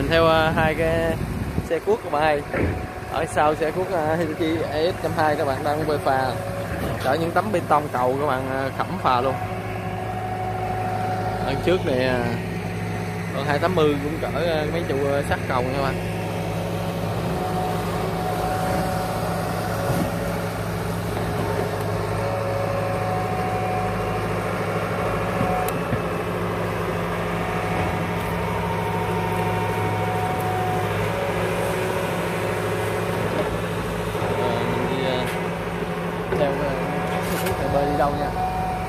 kèm theo hai cái xe cuốc các bạn ơi. Ở sau xe cuốc Hitachi ES102 các bạn đang bơi phà, chở những tấm bê tông cầu các bạn khẩm phà luôn. Ở trước này còn 280 cũng cỡ mấy trụ sắt cầu nha các bạn. Bơi đi đâu nha,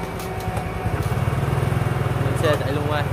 xe chạy luôn qua.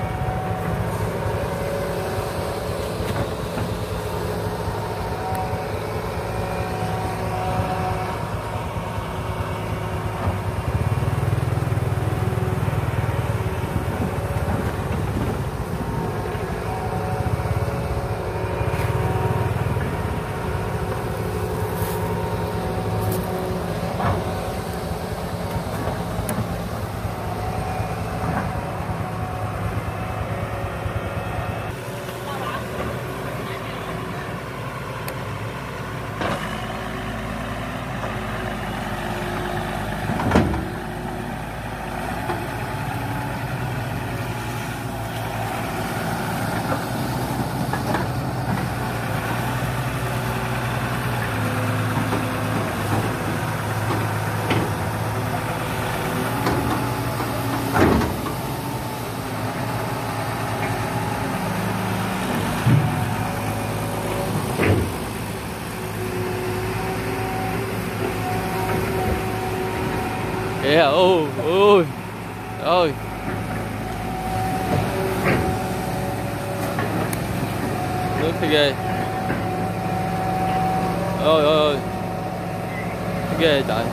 Kìa, ôi ôi nước thì ghê, ôi ghê trời.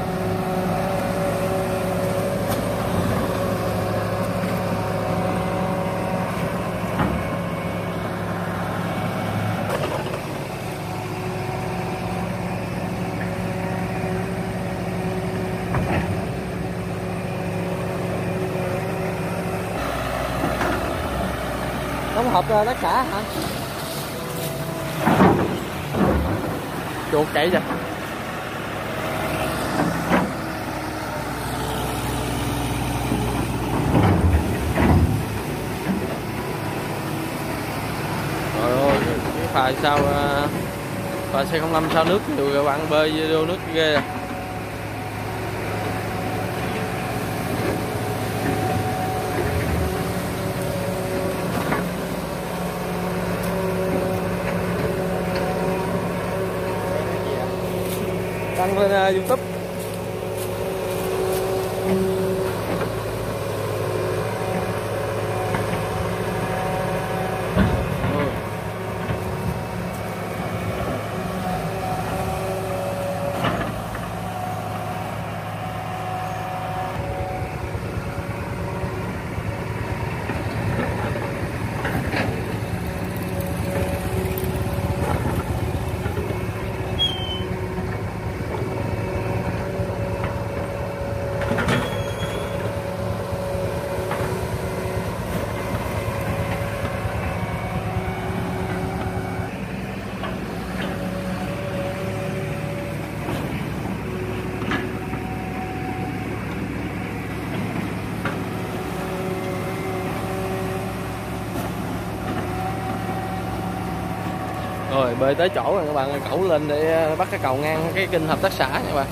Đóng hộp tất cả hả? Chuột chạy kìa. Trời ơi, cái phà sao phà C05 sao nước nhiều các bạn, bơi vô nước ghê à. Đăng lên YouTube. Rồi bơi tới chỗ rồi các bạn, cẩu lên để bắt cái cầu ngang cái kênh hợp tác xã nha các bạn.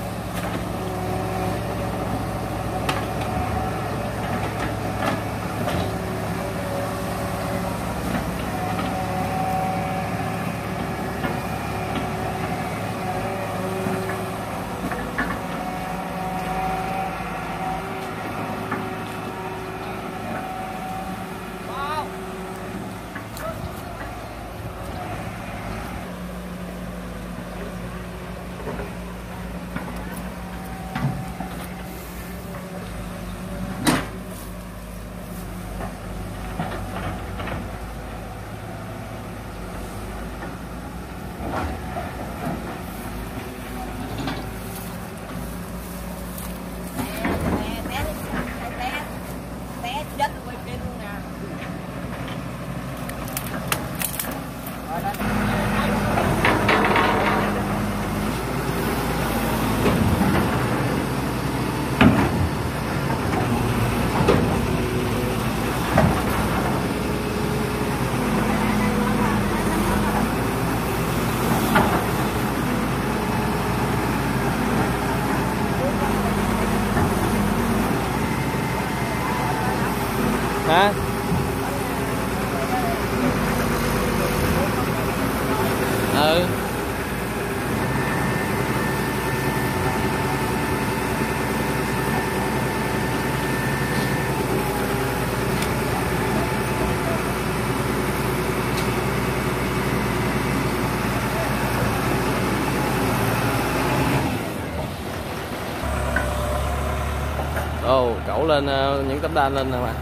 đổ lên những tấm đan lên nè bạn.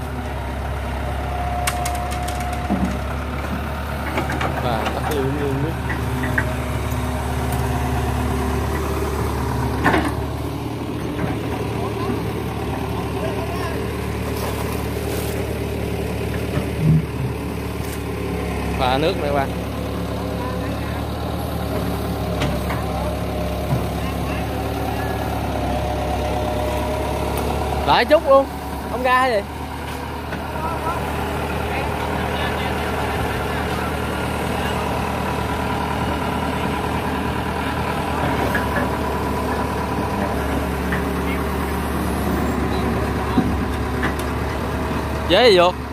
Và tắt luôn nước. Pha nước này bạn. Lại chút luôn, không ra hay gì? Dễ gì vô?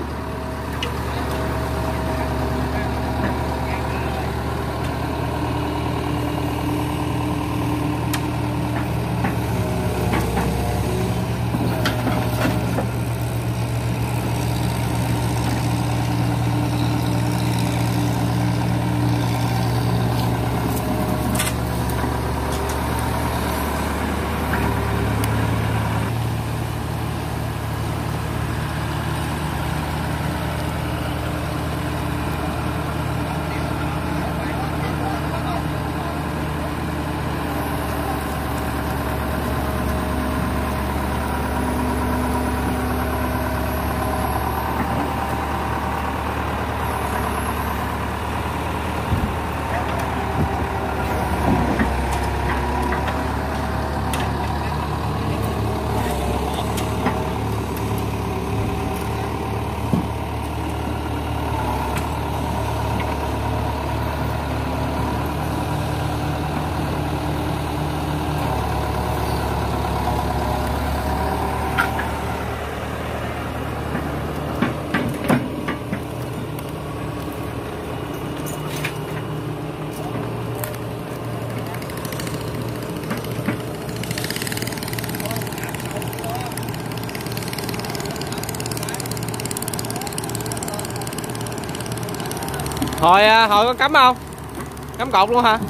Hồi có cắm không? Cắm cột luôn hả?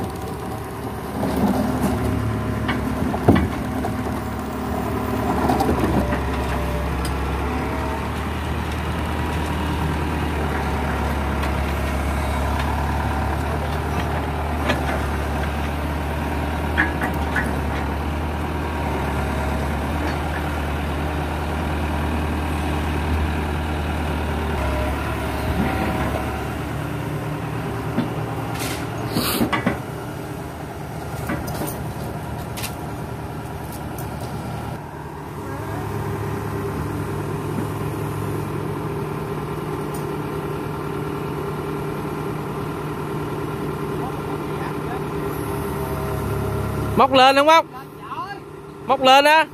Móc lên không móc? Móc lên á.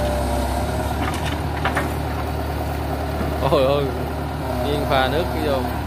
Ôi ôi, nghiêng pha nước vô.